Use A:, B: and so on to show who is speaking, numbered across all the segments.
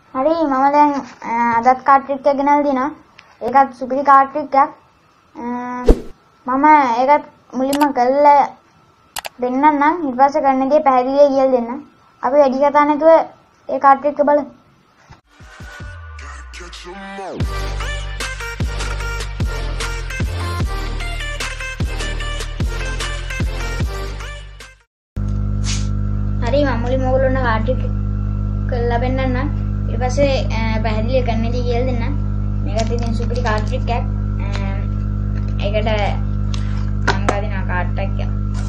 A: හරි මම දැන් අදත් කාඩ් ට්‍රික් එක ගෙනල්ලා දිනවා. ඒකත් සුපිරි කාඩ් ට්‍රික් එකක්. මම ඒකත් මුලින්ම කරලා දෙන්නම් ඊට පස්සේ කරන දේ පැහැදිලිව කියලා දෙන්නම්. අපි වැඩි කතා නැතුව ඒ කාඩ් ට්‍රික් එක බලමු. හරි මම මුලින්ම ඔයගොල්ලන්ට කාඩ් ට්‍රික් කරලා පෙන්නන්නම්. ඊට පස්සේ පැහැදිලිව කරන දේ කියලා දෙන්නම්. මේකත් ඉතින් සුපිරි කාඩ් ට්‍රික් එකක්. ඒකට මම ගාදිනා කාඩ් එකක්.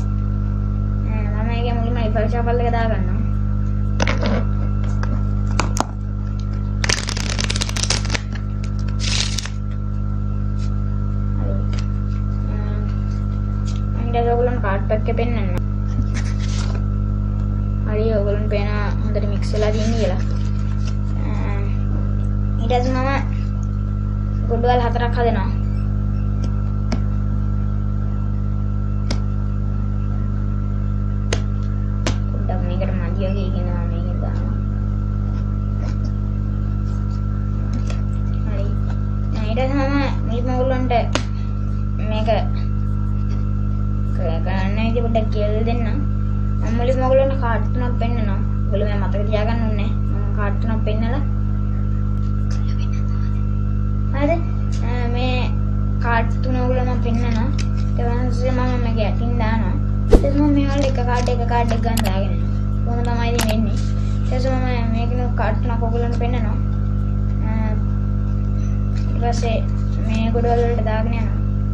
A: මම ඒකේ මුලින්ම ඉෆෙක්ට් ෂෆල් එක දාගන්නවා. ඊට ඔයගොල්ලන් කාඩ් පැක් එක පෙන්නන්න. හරි ඔයගොල්ලන් පේන හොඳට මික්ස් වෙලා තියෙන්නේ කියලා. ඊට පස්සේ මම ගොඩවල් 4ක් හදනවා. පොඩ්ඩක් මේකට මදිය ගේනවා මේකෙන් දානවා. හරි. ඊට පස්සේ මම මුලින්ම ඔයගොල්ලන්ට මේක කරන්න ඉතින් පොඩ්ඩක් කියලා දෙන්නම්. මම මුලින්ම ඔයගොල්ලන්ට කාඩ් තුනක් පෙන්නනවා. ඔයගොල්ලෝ මම මතක තියාගන්න ඕනේ. මම කාඩ් තුනක් පෙන්නලා හරි මේ කාඩ් තුන ඔයගොල්ලෝ මම පෙන්නනවා. ඊට පස්සේ මම මේක යටින් දානවා. ඊට පස්සේ මම මේ වල එක කාඩ් එක ගන්න දාගෙන යනවා. කොහොම තමයි ඉතින් වෙන්නේ. ඊට පස්සේ මම මේකේ කාඩ් තුනක් ඔයගොල්ලන්ට පෙන්නනවා. ඊට පස්සේ මේ ගොඩවල වලට දාගෙන යනවා.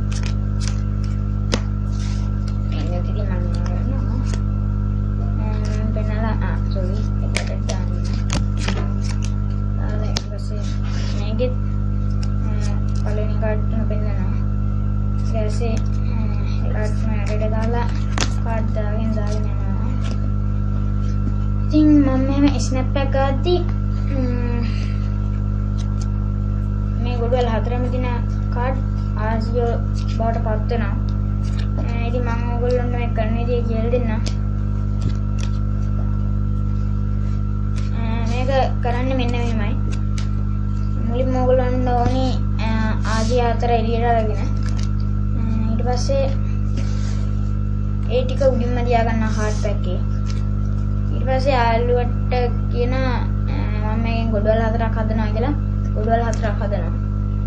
A: sorry එකට දාන්න. ඊට පස්සේ මේකෙත් පළවෙනි කාඩ් එක පෙන්නනවා. ඊට පස්සේ කාඩ් එක ඇඩට දාලා කාඩ් දාගෙන යනවා. ඉතින් මම මේ ස්නැප් එක ගාද්දි මේ ගොඩවල 4ම දින කාඩ් ආසියෝ බවට පත් වෙනවා. ඉතින් මම ඔයගොල්ලන්ට මේ කරන දේ කියලා දෙන්නම්. මේක කරන්නේ මෙන්න මෙහෙමයි. මුලින්ම ඔයගොල්ලන්ට ඕනි ආදී 4 එළියට අරගෙන ඊට පස්සේ ඒ ටික උඩින්ම තියාගන්න හાર્ඩ් පැක් එකේ. ඊට පස්සේ ආලුවට කියන මම මේකෙන් ගොඩවල් 4ක් හදනවා කියලා ගොඩවල් 4ක් හදනවා.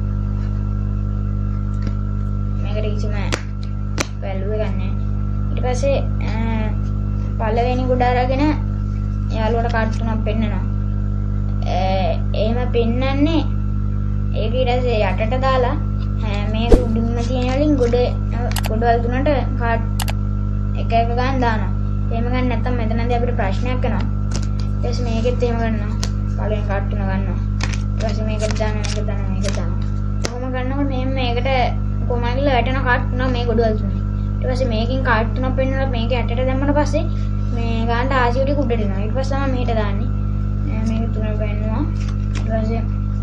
A: මේකට කිසිම වැලුව ගන්න. ඊට පස්සේ පළවෙනි ගොඩ අරගෙන යාළුවට කාඩ් තුනක් පෙන්නනවා. එහෙම පෙන්නන්නේ ඒක ඊට පස්සේ යටට දාලා මේක උඩින්ම තියෙන වලින් ගොඩවල් තුනට කාඩ් එක එක ගන්න දානවා. එහෙම ගන්න නැත්නම් මෙතනදී අපිට ප්‍රශ්නයක් එනවා. ඊට පස්සේ මේකෙත් එහෙම කරනවා. පළවෙනි කාඩ් තුන ගන්නවා. ඊට පස්සේ මේකට දානවා මේකට දානවා. කොහොම ගන්නකොට මේකට කොහොමද වැටෙන කාඩ් තුන මේ ගොඩවල් තුනේ. ඊට පස්සේ මේකෙන් කාඩ් තුනක් පෙන්නලා මේක යටට දැම්මම පස්සේ මේ ගානට ආසියෝ ටික උඩට එනවා. ඊට පස්සේ තමයි මෙහෙට දාන්නේ. මේක තුන පෙන්නවා. ඊට පස්සේ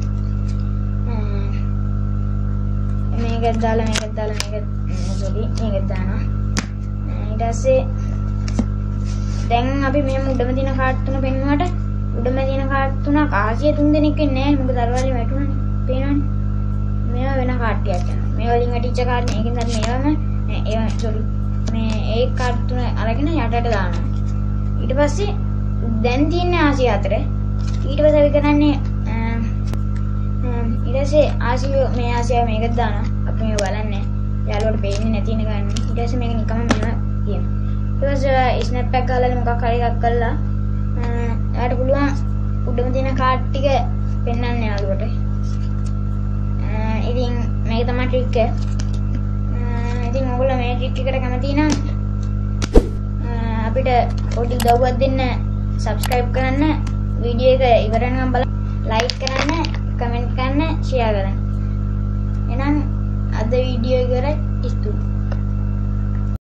A: මේකත් දාලා මේකත් දානවා. ඊට පස්සේ දැන් අපි මේ උඩම තියෙන කාඩ් තුන පෙන්නුවාට උඩම තියෙන කාඩ් තුනක් ආසිය 3 දෙනෙක් ඉන්නේ නැහැ. මොකද දරවලේ වැටුණානේ. පේනවනේ. මේවා වෙන කාඩ් ටිකක් යනවා. මේ වලින් වැටිච්ච කාඩ් මේකෙන් දැන් මේවම sorry මේ ඒ කාඩ් තුන අරගෙන යටට දානවා. ඊට පස්සේ දැන් තියෙන්නේ ආසිය 4. ඊට පස්සේ අපි කරන්නේ ඊට පස්සේ ආසිය මේකත් දානවා. අපි මේක බලන්නේ. යාළුවට පේන්නේ නැති වෙන ගන්න. ඊට පස්සේ මේක නිකම්ම මෙහෙම තියෙනවා. ඊට පස්සේ ස්නැප් එකක් ගාලා මොකක් හරි එකක් කළා. එයාට පුළුවන් උඩම තියෙන කාඩ් ටික පෙන්වන්න යාළුවට. ඉතින් මේක තමයි ට්‍රික් එක. ඉතින් ඔයගොල්ලෝ මේ ට්‍රික් එකට කැමති නම් අපිට පොඩි උදව්වක් දෙන්න subscribe කරන්න, වීඩියෝ එක ඉවර වෙනකම් බලන්න, like කරන්න, comment කරන්න, share කරන්න. එහෙනම් අද වීඩියෝ එක ඉවරයි. ස්තුතියි.